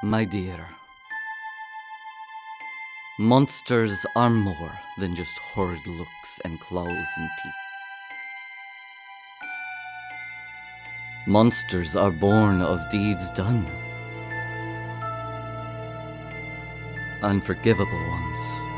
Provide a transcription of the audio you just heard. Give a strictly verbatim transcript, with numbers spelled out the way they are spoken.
My dear, monsters are more than just horrid looks and claws and teeth. Monsters are born of deeds done. Unforgivable ones.